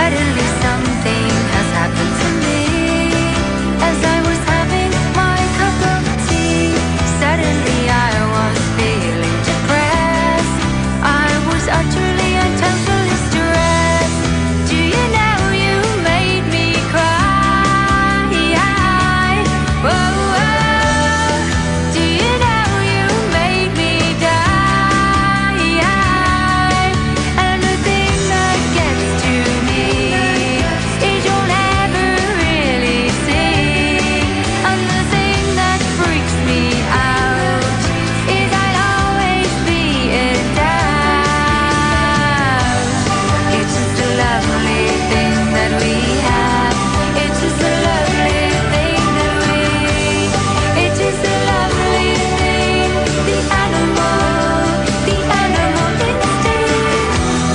Suddenly something has happened to me. As I was having my cup of tea, suddenly I was feeling depressed. I was utterly and totally stressed. Do you know you made me cry? Whoa, whoa. Do you know you made me die? And the thing that gets to me is you'll never really see. And the thing that freaks me out is I'll always be in doubt. It's just a lovely thing that we have. It's just a lovely thing that we. It's just a lovely thing. The animal instinct.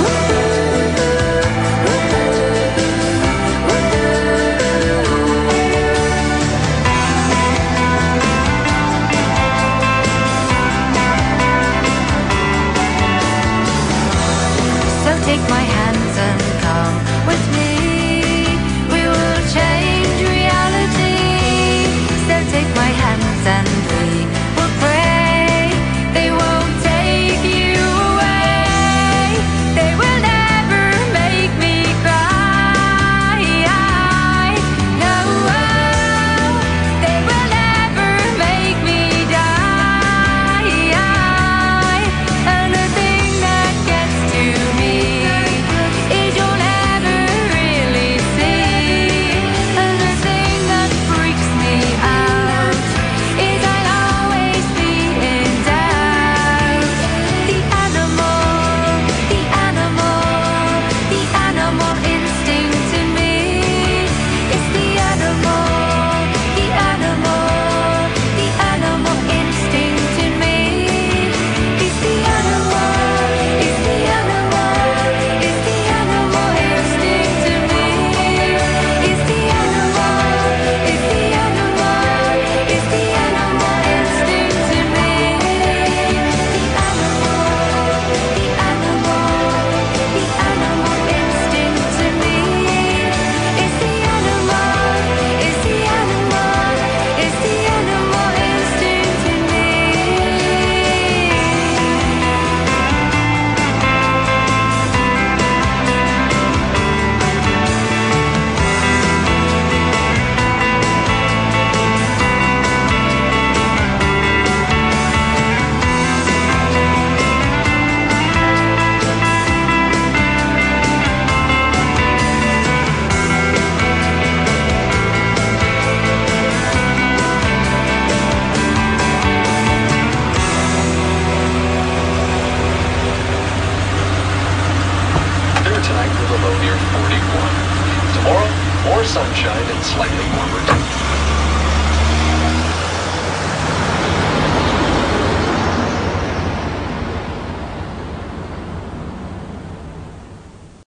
So take my hands and come with me. We will change reality. So take my hands and we will pray. They won't take you away. They will never make me cry. No, they will never make me die. And the thing that gets to me is you'll never really see. And the thing that freaks me out is I'll always be in doubt. The animal instinct in me. It's the animal instinct in me. It's the animal instinct in me. It's the animal instinct in me. There tonight with a low near 41. Tomorrow, more sunshine and slightly warmer.